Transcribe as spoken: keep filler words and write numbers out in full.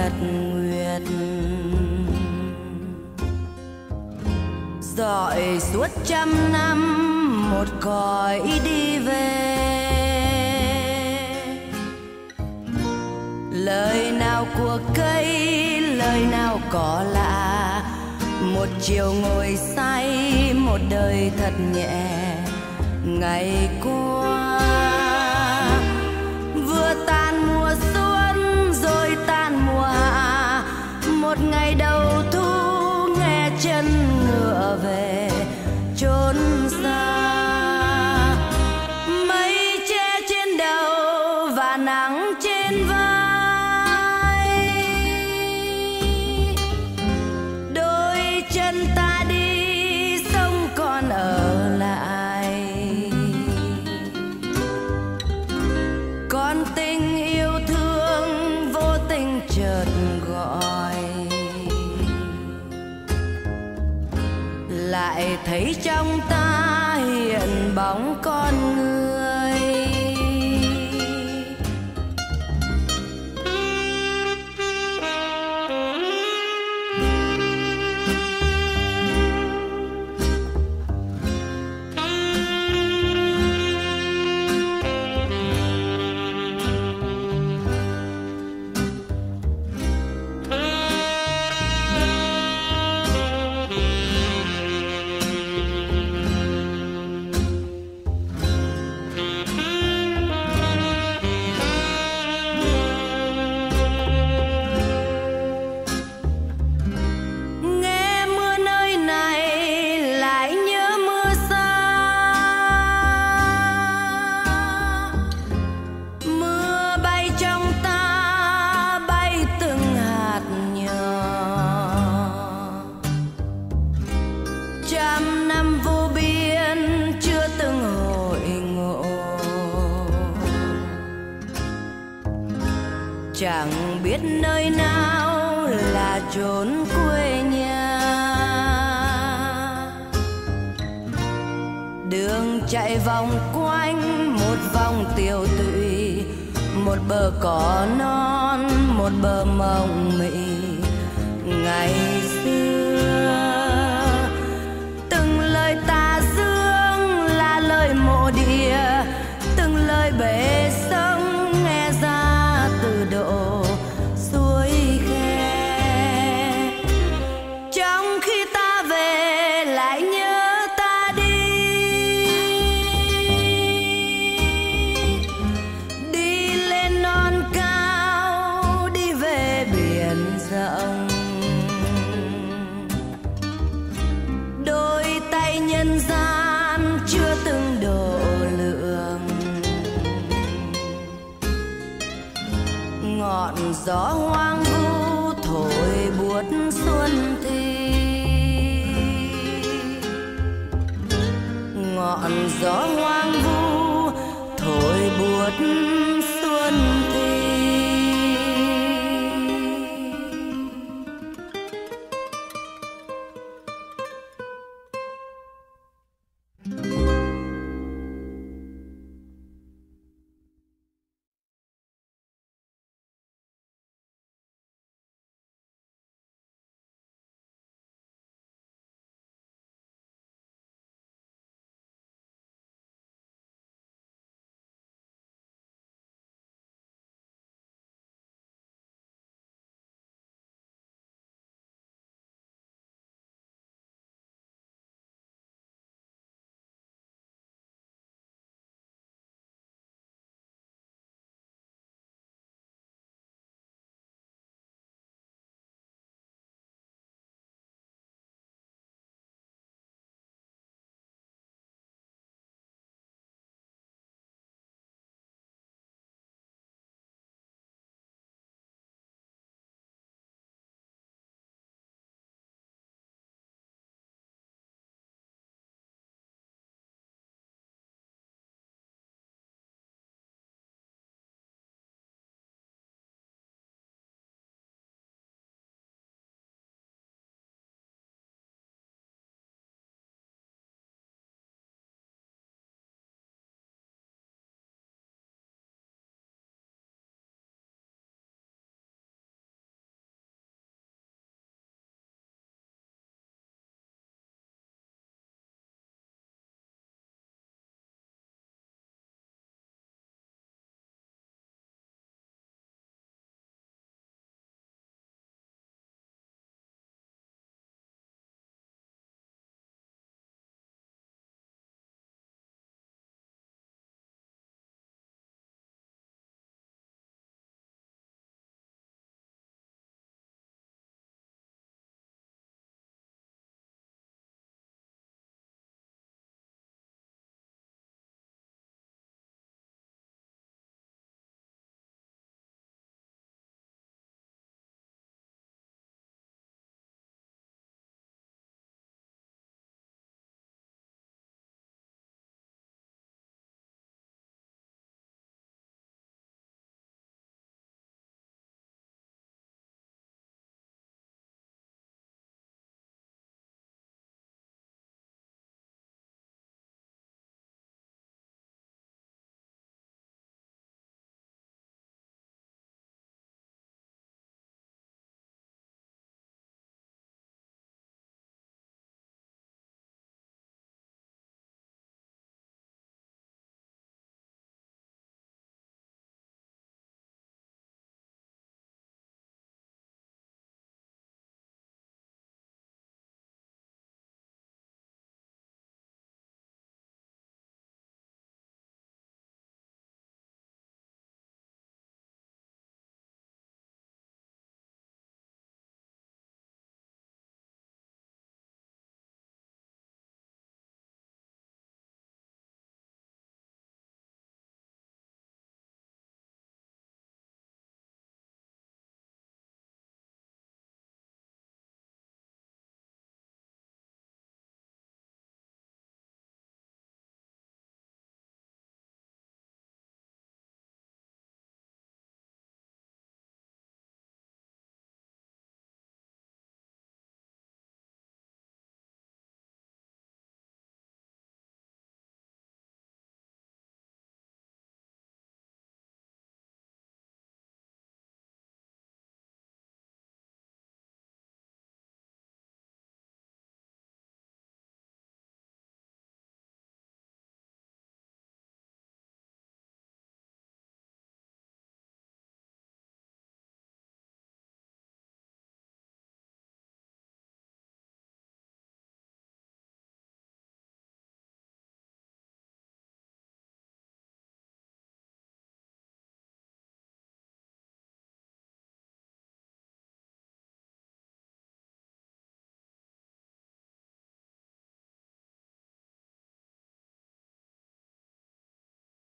nhật nguyệt dọi suốt trăm năm một cõi đi về. Lời nào của cây, lời nào có lạ, một chiều ngồi say, một đời thật nhẹ. Ngày qua vừa tan mùa xuân rồi tan mùa hạ, một ngày đầu thu nghe chân ngựa về chốn xa. Mây che trên đầu và nắng trên vai, đôi chân ta đi sông còn ở lại. Con tình yêu thương vô tình chợt gọi, lại thấy trong ta hiện bóng con người. Trăm năm vô biên chưa từng hội ngộ, chẳng biết nơi nào là chốn quê nhà. Đường chạy vòng quanh một vòng tiêu tụy, một bờ cỏ non, một bờ mộng mị. Ngày xưa từng lời tà dương là lời mộ địa, từng lời bể sông nghe ra từ độ suối khe. Trong khi ta về lại nhớ ta đi, đi lên non cao, đi về biển rộng. Đôi tay nhân gian chưa từng độ lượng, ngọn gió hoang vu thổi buốt xuân thi. Ngọn gió hoang vu thổi buốt